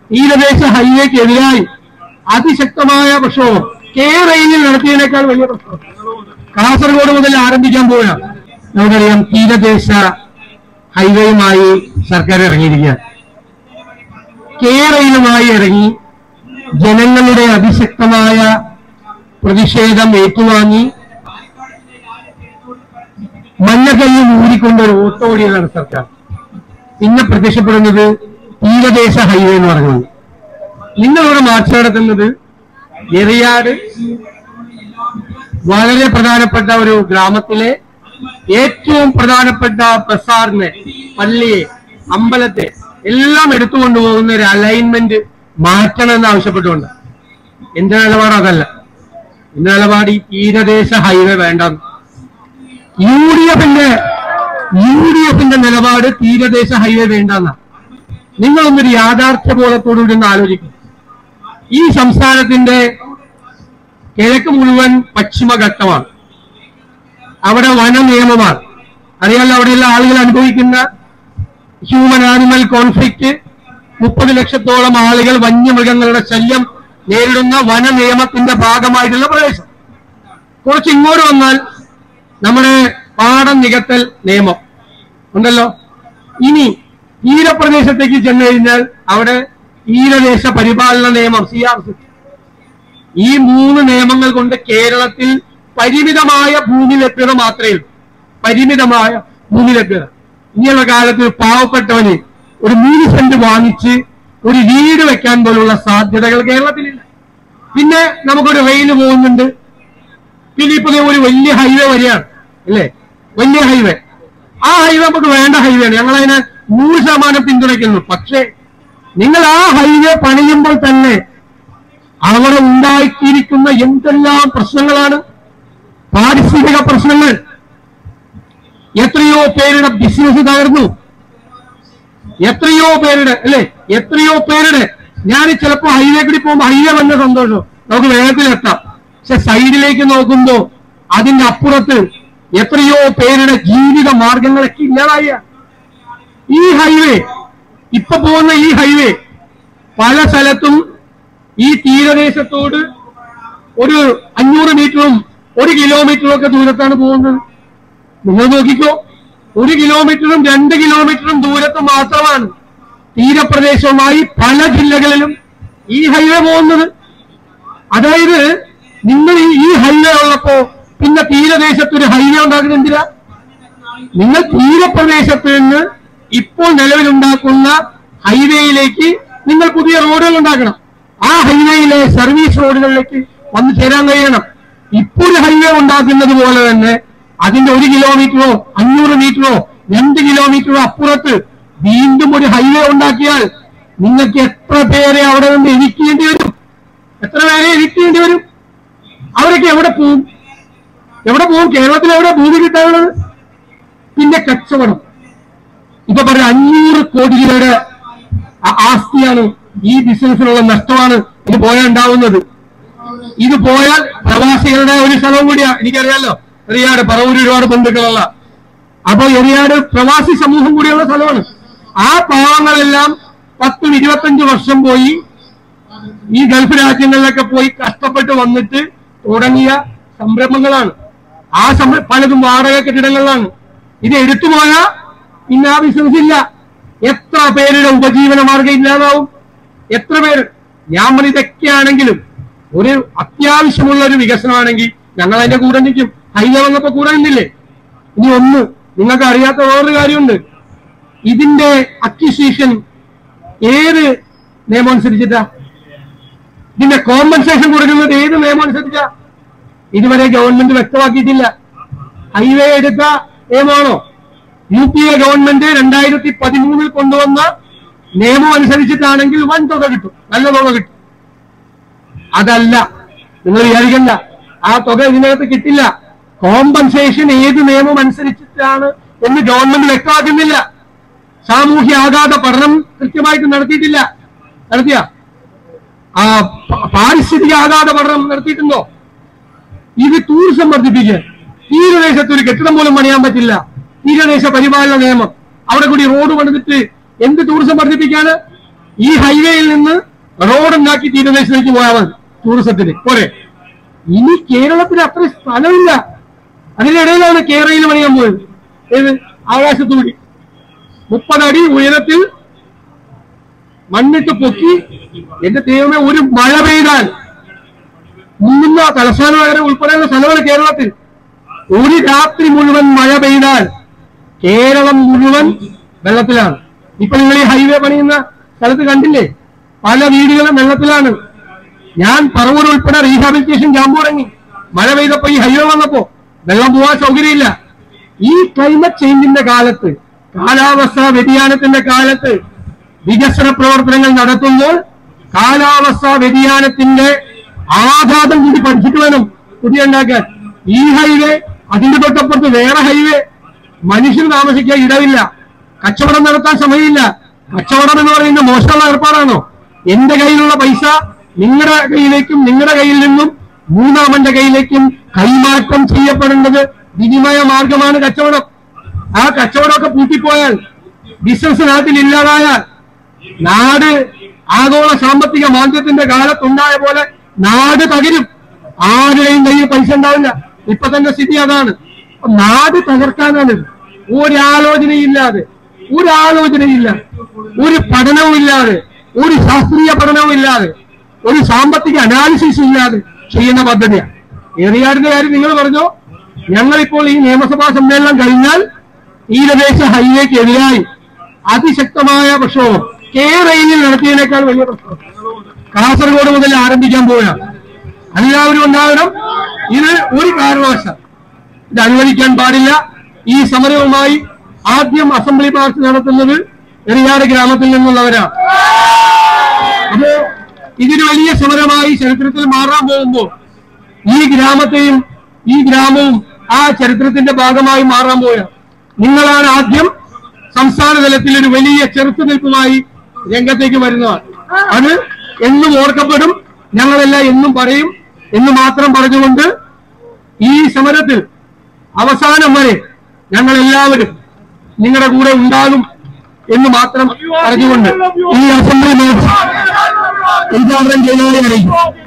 തീരദേശ ഹൈവേക്കെതിരായി അതിശക്തമായ പ്രക്ഷോഭം കേരളയിൽ നടത്തിയതിനേക്കാൾ വലിയ പ്രക്ഷോഭം കാസർഗോഡ് മുതൽ ആരംഭിക്കാൻ പോവുകയാണ്. നമുക്കറിയാം, തീരദേശ ഹൈവേയുമായി സർക്കാർ ഇറങ്ങിയിരിക്കുക. കേരളയിലുമായി ഇറങ്ങി ജനങ്ങളുടെ അതിശക്തമായ പ്രതിഷേധം ഏറ്റുവാങ്ങി മഞ്ഞക്കല്ലിൽ ഊരിക്കൊണ്ടൊരു ഓട്ടോടിയതാണ് സർക്കാർ. പിന്നെ പ്രത്യക്ഷപ്പെടുന്നത് തീരദേശ ഹൈവേ എന്ന് പറയുന്നത്. നിങ്ങളിവിടെ മാർച്ച് നടത്തുന്നത് എറിയാട് വളരെ പ്രധാനപ്പെട്ട ഒരു ഗ്രാമത്തിലെ ഏറ്റവും പ്രധാനപ്പെട്ട ബസാറിനെ, പള്ളിയെ, അമ്പലത്തെ എല്ലാം എടുത്തുകൊണ്ടുപോകുന്ന ഒരു അലൈൻമെന്റ് മാറ്റണമെന്ന് ആവശ്യപ്പെട്ടുകൊണ്ട്. എന്റെ നിലപാട് അതല്ല. എന്റെ നിലപാട് ഈ തീരദേശ ഹൈവേ വേണ്ടെന്ന്. യു ഡി എഫിന്റെ നിലപാട് തീരദേശ ഹൈവേ വേണ്ടെന്ന. നിങ്ങളൊന്നൊരു യാഥാർത്ഥ്യബോധത്തോടുകൂടി ഒന്ന് ആലോചിക്കും. ഈ സംസ്ഥാനത്തിന്റെ കിഴക്ക് മുഴുവൻ പശ്ചിമഘട്ടമാണ്. അവിടെ വന നിയമമാണ്. അറിയാലോ, അവിടെയുള്ള ആളുകൾ അനുഭവിക്കുന്ന ഹ്യൂമൻ ആനിമൽ കോൺഫ്ലിക്റ്റ്, 30 ലക്ഷത്തോളം ആളുകൾ വന്യമൃഗങ്ങളുടെ ശല്യം നേരിടുന്ന വന നിയമത്തിന്റെ ഭാഗമായിട്ടുള്ള പ്രദേശം. കുറച്ച് ഇങ്ങോട്ട് വന്നാൽ നമ്മുടെ പാടം നികത്തൽ നിയമം ഉണ്ടല്ലോ. ഇനി തീരപ്രദേശത്തേക്ക് ചെന്നു കഴിഞ്ഞാൽ അവിടെ തീരദേശ പരിപാലന നിയമം, CRC. ഈ 3 നിയമങ്ങൾ കൊണ്ട് കേരളത്തിൽ പരിമിതമായ ഭൂമി ലഭ്യത മാത്രമേ ഉള്ളൂ. പരിമിതമായ ഭൂമി ലഭ്യത. ഇനിയുള്ള കാലത്ത് പാവപ്പെട്ടവന് ഒരു 3 സെന്റ് വാങ്ങിച്ച് ഒരു വീട് വെക്കാൻ പോലുള്ള സാധ്യതകൾ കേരളത്തിലില്ല. പിന്നെ നമുക്കൊരു റെയിൽ പോകുന്നുണ്ട്. പിന്നെ ഇപ്പൊ ഒരു വലിയ ഹൈവേ വരികയാണ്, അല്ലേ? വലിയ ഹൈവേ. ആ ഹൈവേ നമുക്ക് വേണ്ട ഹൈവേയാണ്. ഞങ്ങളതിനെ 100% പിന്തുണയ്ക്കുന്നു. പക്ഷേ നിങ്ങൾ ആ ഹൈവേ പണിയുമ്പോൾ തന്നെ അവിടെ ഉണ്ടാക്കിയിരിക്കുന്ന എന്തെല്ലാം പ്രശ്നങ്ങളാണ്. പാരിസ്ഥിതിക പ്രശ്നങ്ങൾ. എത്രയോ പേരുടെ ബിസിനസ് തകർന്നു. എത്രയോ പേരുടെ, അല്ലെ, എത്രയോ പേരുടെ. ഞാൻ ചിലപ്പോ ഹൈവേ കൂടി പോകുമ്പോൾ ഹൈവേ വന്ന സന്തോഷം, നമുക്ക് വേഗത്തിലെത്താം. പക്ഷെ സൈഡിലേക്ക് നോക്കുമ്പോ അതിന്റെ അപ്പുറത്ത് എത്രയോ പേരുടെ ജീവിത മാർഗങ്ങളൊക്കെ ഇല്ലാതായ ഈ ഹൈവേ, ഇപ്പൊ പോകുന്ന ഈ ഹൈവേ പല സ്ഥലത്തും ഈ തീരദേശത്തോട് ഒരു 500 മീറ്ററും 1 കിലോമീറ്ററും ഒക്കെ ദൂരത്താണ് പോകുന്നത്. നിങ്ങൾ നോക്കിക്കോ, 1 കിലോമീറ്ററും 2 കിലോമീറ്ററും ദൂരത്ത് മാത്രമാണ് തീരപ്രദേശവുമായി പല ജില്ലകളിലും ഈ ഹൈവേ പോകുന്നത്. അതായത് നിങ്ങൾ ഈ ഹൈവേ ഉള്ളപ്പോ പിന്നെ തീരദേശത്തൊരു ഹൈവേ ഉണ്ടാക്കുന്നത് എന്തിനാ? നിങ്ങൾ തീരപ്രദേശത്ത് നിന്ന് ഇപ്പോൾ നിലവിലുണ്ടാക്കുന്ന ഹൈവേയിലേക്ക് നിങ്ങൾ പുതിയ റോഡുകൾ ഉണ്ടാക്കണം. ആ ഹൈവേയിലെ സർവീസ് റോഡുകളിലേക്ക് വന്നു ചേരാൻ കഴിയണം. ഇപ്പോൾ ഹൈവേ ഉണ്ടാക്കുന്നത് പോലെ തന്നെ അതിന്റെ 1 കിലോമീറ്ററോ 500 മീറ്ററോ 2 കിലോമീറ്ററോ അപ്പുറത്ത് വീണ്ടും ഒരു ഹൈവേ ഉണ്ടാക്കിയാൽ നിങ്ങൾക്ക് എത്ര പേരെ അവിടെ നിന്ന് എരിക്കേണ്ടി വരും? എത്ര പേരെ എരിക്കേണ്ടി വരും? അവരൊക്കെ എവിടെ പോവും? എവിടെ പോവും? കേരളത്തിൽ എവിടെ ഭൂമി കിട്ടാനുള്ളത്? പിന്നെ കച്ചവടം. ഇപ്പൊ പറയാം 500 കോടി രൂപയുടെ ആസ്തിയാണ്, ഈ ബിസിനസ്സിനുള്ള നഷ്ടമാണ് ഇത് പോയാൽ ഉണ്ടാവുന്നത്. ഇത് പോയാൽ പ്രവാസികളുടെ ഒരു സ്ഥലവും കൂടിയാ. എനിക്കറിയാലോ, എറിയാട് പറവൂർ ഒരുപാട് ബന്ധുക്കളുള്ള. അപ്പൊ എറിയാട് പ്രവാസി സമൂഹം കൂടിയുള്ള സ്ഥലമാണ്. ആ പാവങ്ങളെല്ലാം 10-25 വർഷം പോയി ഈ ഗൾഫ് രാജ്യങ്ങളിലൊക്കെ പോയി കഷ്ടപ്പെട്ട് വന്നിട്ട് തുടങ്ങിയ സംരംഭങ്ങളാണ്. ആ പലതും വാടക കെട്ടിടങ്ങളിലാണ്. ഇത് എടുത്തുപോയാൽ പിന്നെ ആ ബിസിനസ് ഇല്ല. എത്ര പേരുടെ ഉപജീവന മാർഗം ഇല്ലാതാവും? എത്ര പേര്? ഞാൻ പറഞ്ഞ ഇതൊക്കെയാണെങ്കിലും ഒരു അത്യാവശ്യമുള്ള ഒരു വികസനമാണെങ്കിൽ ഞങ്ങൾ അതിന്റെ കൂടെ നിൽക്കും. ഹൈവേ വന്നപ്പോ കൂടെ നിന്നില്ലേ? ഇനി ഒന്ന് നിങ്ങൾക്ക് അറിയാത്ത വേറൊരു കാര്യമുണ്ട്. ഇതിന്റെ അക്വിസിഷൻ ഏത് നിയമം അനുസരിച്ചിട്ടാ? ഇതിന്റെ കോമ്പൻസേഷൻ കൊടുക്കുന്നത് ഏത് നിയമം അനുസരിച്ചാ? ഇതുവരെ ഗവൺമെന്റ് വ്യക്തമാക്കിയിട്ടില്ല. ഹൈവേ എടുത്ത നിയമമാണോ? UPA ഗവൺമെന്റ് 2013 കൊണ്ടുവന്ന നിയമം അനുസരിച്ചിട്ടാണെങ്കിൽ വൻ തുക കിട്ടും, നല്ല തുക കിട്ടും. അതല്ല, നിങ്ങൾ വിചാരിക്കണ്ട, ആ തുക ഇതിനകത്ത് കിട്ടില്ല. കോമ്പൻസേഷൻ ഏത് നിയമം അനുസരിച്ചിട്ടാണ് എന്ന് ഗവൺമെന്റ് വ്യക്തമാക്കുന്നില്ല. സാമൂഹ്യ ആഘാത പഠനം കൃത്യമായിട്ട് നടത്തിയിട്ടില്ല. നടത്തിയ പാരിസ്ഥിതിക ആഘാത പഠനം നടത്തിയിട്ടുണ്ടോ? ഇത് ടൂറിസം വർദ്ധിപ്പിക്കുക. തീരദേശത്ത് ഒരു കെട്ടിടം പോലും പണിയാൻ പറ്റില്ല. തീരദേശ പരിപാലന നിയമം, അവിടെ കൂടി റോഡ് പണിതിട്ട് എന്ത് ടൂറിസം വർദ്ധിപ്പിക്കാണ്? ഈ ഹൈവേയിൽ നിന്ന് റോഡ് ഉണ്ടാക്കി തീരദേശത്തേക്ക് പോയാൽ മതി ടൂറിസത്തിന് പോരെ. ഇനി കേരളത്തിൽ അത്ര സ്ഥലമില്ല. അതിനിടയിലാണ് കേരളയിൽ പണിയാൻ പോയത്. ഏത് ആകാശത്തൂടി 30 അടി ഉയരത്തിൽ മണ്ണിട്ട് പൊക്കി. എന്റെ ദൈവമേ, ഒരു മഴ പെയ്താൽ മുങ്ങുന്ന തലസ്ഥാന നഗരം ഉൾപ്പെടെയുള്ള സ്ഥലമാണ് കേരളത്തിൽ. ഒരു രാത്രി മുഴുവൻ മഴ പെയ്താൽ കേരളം മുഴുവൻ വെള്ളത്തിലാണ്. ഇപ്പൊ നിങ്ങൾ ഈ ഹൈവേ പണിയുന്ന സ്ഥലത്ത് കണ്ടില്ലേ, പല വീടുകളും വെള്ളത്തിലാണ്. ഞാൻ പറവൂർ ഉൾപ്പെടെ റീഹാബിലിറ്റേഷൻ ക്യാമ്പ് തുടങ്ങി. മഴ പെയ്തപ്പോ ഈ ഹൈവേ വന്നപ്പോ വെള്ളം പോകാൻ സൗകര്യമില്ല. ഈ ക്ലൈമറ്റ് ചേഞ്ചിന്റെ കാലത്ത്, കാലാവസ്ഥാ വ്യതിയാനത്തിന്റെ കാലത്ത് വികസന പ്രവർത്തനങ്ങൾ നടത്തുമ്പോൾ കാലാവസ്ഥാ വ്യതിയാനത്തിന്റെ ആഘാതം കൂടി പഠിച്ചിട്ട് വേണം പുതിയ ഉണ്ടാക്കാൻ. ഈ ഹൈവേ, അതിന്റെ തൊട്ടപ്പുറത്ത് വേറെ ഹൈവേ, മനുഷ്യന് താമസിക്കാൻ ഇടവില്ല, കച്ചവടം നടത്താൻ സമയമില്ല. കച്ചവടം എന്ന് പറയുന്നത് മോശമുള്ള ഏർപ്പാടാണോ? എന്റെ കയ്യിലുള്ള പൈസ നിങ്ങളുടെ കയ്യിലേക്കും നിങ്ങളുടെ കയ്യിൽ നിന്നും മൂന്നാമന്റെ കയ്യിലേക്കും കൈമാറ്റം ചെയ്യപ്പെടേണ്ടത് വിനിമയ മാർഗമാണ് കച്ചവടം. ആ കച്ചവടമൊക്കെ പൂട്ടിപ്പോയാൽ, ബിസിനസ് നാട്ടിൽ ഇല്ലാതായാൽ, നാട് ആഗോള സാമ്പത്തിക മാന്ദ്യത്തിന്റെ കാലത്തുണ്ടായ പോലെ നാട് തകരും. ആരുടെയും കയ്യിൽ പൈസ ഉണ്ടാവില്ല. ഇപ്പൊ തന്നെ സ്ഥിതി അതാണ്. നാട് തകർക്കാനാണ്. ഒരാലോചനയില്ലാതെ, ഒരു പഠനവും ഇല്ലാതെ, ഒരു ശാസ്ത്രീയ പഠനവും ഇല്ലാതെ, ഒരു സാമ്പത്തിക അനാലിസിസ് ഇല്ലാതെ ചെയ്യുന്ന പദ്ധതിയാണ്. ഏറിയാടിന്റെ കാര്യം നിങ്ങൾ പറഞ്ഞോ. ഞങ്ങളിപ്പോൾ ഈ നിയമസഭാ സമ്മേളനം കഴിഞ്ഞാൽ തീരദേശ ഹൈവേക്കെതിരായി അതിശക്തമായ പ്രക്ഷോഭം കേരളയിൽ നടത്തിയതിനേക്കാൾ വലിയ പ്രശ്നം കാസർഗോഡ് മുതൽ ആരംഭിക്കാൻ പോവുകയാണ്. എല്ലാവരും ഉണ്ടാവണം. ഇത് ഒരു കാരണവശാൽ ഇത് അനുവദിക്കാൻ പാടില്ല. ഈ സമരവുമായി ആദ്യം അസംബ്ലി മാർച്ച് നടത്തുന്നത് എറിയാട് ഗ്രാമത്തിൽ നിന്നുള്ളവരാണ്. അപ്പോ ഇതിന് വലിയ സമരമായി ചരിത്രത്തിൽ മാറാൻ പോകുമ്പോൾ ഈ ഗ്രാമത്തെയും ഈ ഗ്രാമവും ആ ചരിത്രത്തിന്റെ ഭാഗമായി മാറാൻ പോയ നിങ്ങളാണ് ആദ്യം സംസ്ഥാന തലത്തിൽ ഒരു വലിയ ചെറുത്തുനിൽപ്പുമായി രംഗത്തേക്ക് വരുന്നതാണ്. അത് എന്നും ഓർക്കപ്പെടും. ഞങ്ങളെല്ലാം എന്നും പറയും എന്ന് മാത്രം പറഞ്ഞുകൊണ്ട് ഈ സമരത്തിൽ അവസാനം വരെ ഞങ്ങൾ എല്ലാവരും നിങ്ങളുടെ കൂടെ ഉണ്ടാകും എന്ന് മാത്രം പറഞ്ഞുകൊണ്ട് ഈ അസംബ്ലി ഉദ്ഘാടനം ചെയ്യുന്നവരെ അറിയിക്കും.